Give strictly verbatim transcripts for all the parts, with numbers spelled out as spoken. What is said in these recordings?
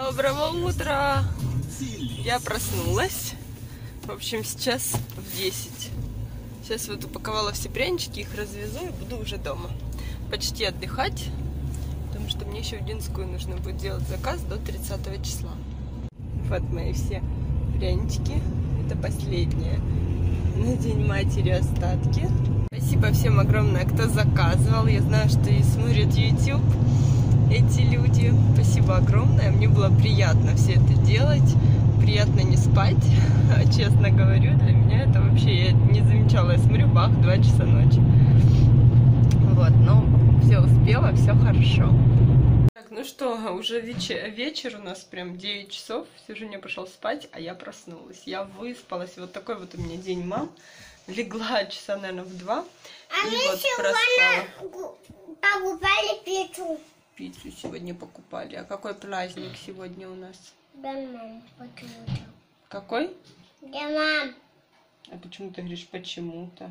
Доброго утра! Я проснулась. В общем, сейчас в десять. Сейчас вот упаковала все прянички, их развезу и буду уже дома. Почти отдыхать, потому что мне еще в Динскую нужно будет делать заказ до тридцатого числа. Вот мои все прянички. Это последние на День матери остатки. Спасибо всем огромное, кто заказывал. Я знаю, что и смотрят YouTube эти люди. Спасибо огромное. Мне было приятно все это делать. Приятно не спать. Честно говорю, для меня это вообще, я не замечала. Я смотрю, бах, два часа ночи. Вот, но все успела, все хорошо. Так, ну что, уже вечер, вечер у нас прям девять часов. Все, Женя пошел спать, а я проснулась. Я выспалась. Вот такой вот у меня день мам. Легла часа, наверное, в два. А и мы вот сегодня покупали пиццу. Пиццу сегодня покупали. А какой праздник сегодня у нас? Да, мам, почему-то. Какой? Да, мам. А почему ты говоришь почему-то?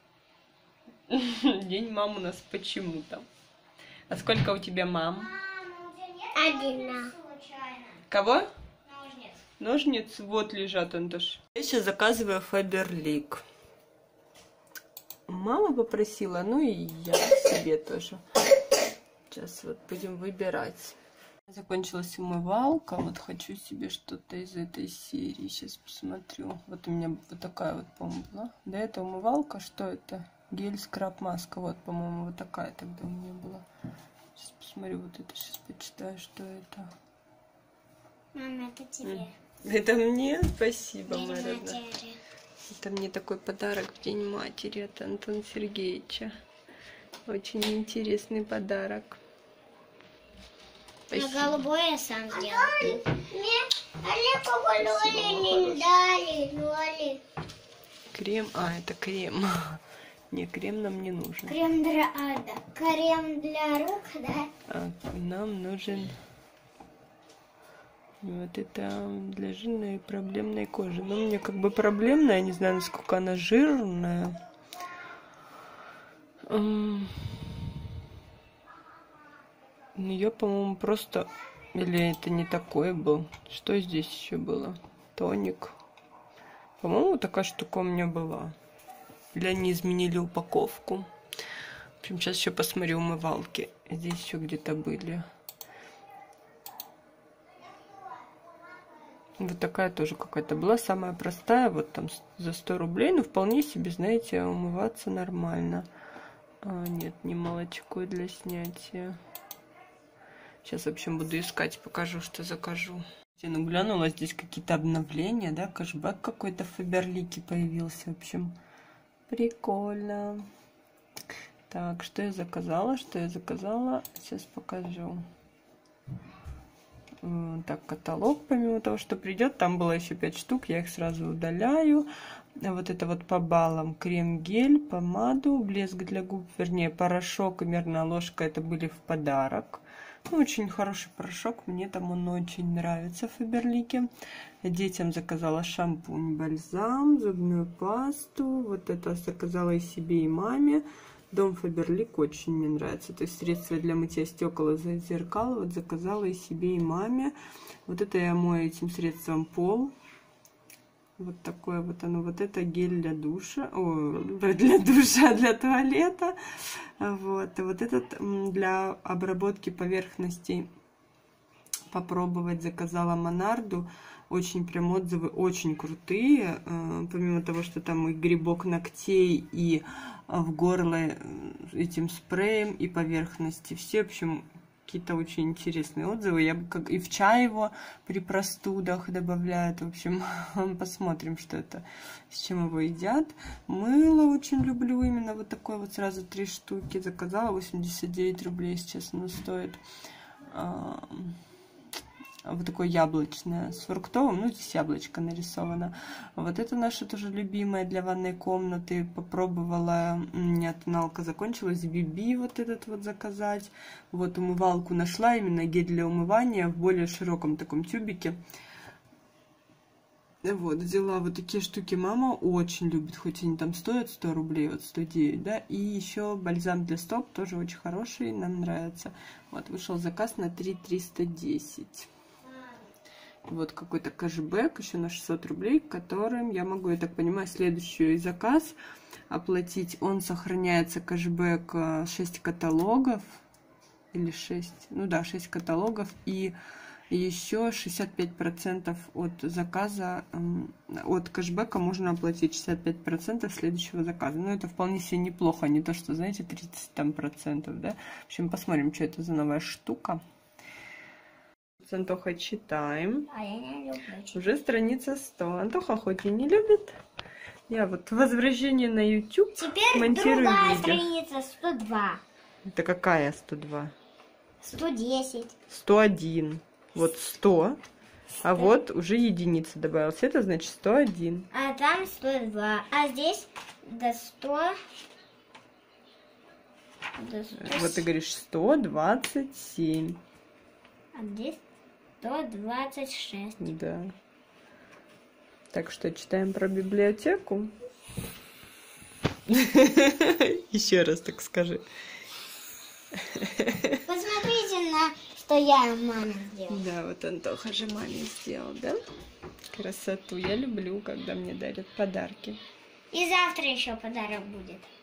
День мам у нас почему-то. А сколько у тебя мам? Один. Кого? Ножниц. Ножниц вот лежат, Антош. Я сейчас заказываю Фаберлик. Мама попросила, ну и я себе тоже. Сейчас вот будем выбирать. Закончилась умывалка. Вот хочу себе что-то из этой серии. Сейчас посмотрю. Вот у меня вот такая вот, по-моему, была. Да, это умывалка. Что это? Гель, скраб, маска. Вот, по-моему, вот такая тогда у меня была. Сейчас посмотрю вот это. Сейчас почитаю, что это. Мама, это тебе. Это мне? Спасибо, День моя родная. матери. Это мне такой подарок в День матери от Антона Сергеевича. Очень интересный подарок. На голубой я сам сделал. Мне Олегу не дали, Лоли. Крем, а это крем. Не, крем нам не нужен. Крем для ада. Крем для рук, да? А, нам нужен вот это для жирной и проблемной кожи. Но у меня как бы проблемная, не знаю, насколько она жирная. Ее, по-моему, просто... Или это не такой был? Что здесь еще было? Тоник. По-моему, такая штука у меня была. Или они изменили упаковку. В общем, сейчас еще посмотрю умывалки. Здесь еще где-то были. Вот такая тоже какая-то была. Самая простая. Вот там за сто рублей. Но вполне себе, знаете, умываться нормально. А, нет, не молочко для снятия. Сейчас, в общем, буду искать, покажу, что закажу. Я наглянула, здесь какие-то обновления, да, кэшбэк какой-то в Фаберлике появился, в общем, прикольно. Так, что я заказала, что я заказала, сейчас покажу. Так, каталог, помимо того, что придет, там было еще пять штук, я их сразу удаляю. Вот это вот по баллам: крем-гель, помаду, блеск для губ, вернее, порошок и мерная ложка, это были в подарок. Ну, очень хороший порошок, мне там он очень нравится в Фаберлике. Детям заказала шампунь, бальзам, зубную пасту. Вот это заказала и себе, и маме. Дом Фаберлик очень мне нравится. То есть средства для мытья стекол и зеркал. Вот заказала и себе, и маме. Вот это я мою этим средством пол. Вот такое вот оно. Вот это гель для душа. О, для душа, для туалета. Вот. И вот этот для обработки поверхностей попробовать заказала Монарду. Очень прям отзывы очень крутые. Помимо того, что там и грибок ногтей, и в горло этим спреем, и поверхности. Все, в общем, какие-то очень интересные отзывы. Я бы как и в чай его при простудах добавляют. В общем, посмотрим, что это, с чем его едят. Мыло очень люблю. Именно вот такое вот сразу три штуки заказала. восемьдесят девять рублей сейчас оно стоит. Вот такое яблочное с фруктовым. Ну, здесь яблочко нарисовано. Вот это наше тоже любимое для ванной комнаты. Попробовала. У меня тоналка закончилась. Биби вот этот вот заказать. Вот умывалку нашла. Именно гель для умывания в более широком таком тюбике. Вот, взяла вот такие штуки. Мама очень любит, хоть они там стоят сто рублей, вот сто девять, да. И еще бальзам для стоп, тоже очень хороший, нам нравится. Вот, вышел заказ на три триста десять. вот какой-то кэшбэк еще на шестьсот рублей, которым я могу, я так понимаю, следующий заказ оплатить. Он сохраняется, кэшбэк, шесть каталогов или шесть, ну да, шесть каталогов, и еще шестьдесят пять процентов от заказа, от кэшбэка можно оплатить шестьдесят пять процентов следующего заказа. Ну, это вполне себе неплохо, не то, что, знаете, тридцать там процентов, да. В общем, посмотрим, что это за новая штука. С Антохой читаем. А я не люблю читать. Уже страница сто. Антоха хоть и не любит. Я вот возвращение на YouTube Теперь монтирую другая видео. страница, сто два. Это какая сто два? сто десять. сто один. Вот сто. А вот уже единица добавилась. Это значит сто один. А там сто два. А здесь до ста. До ста. Вот ты говоришь сто двадцать семь. А здесь сто двадцать шесть. Да. Так что читаем про библиотеку. Еще раз так скажи. Посмотрите на, что я маме сделала. Да, вот Антоха же маме сделал, да? Красоту. Я люблю, когда мне дарят подарки. И завтра еще подарок будет.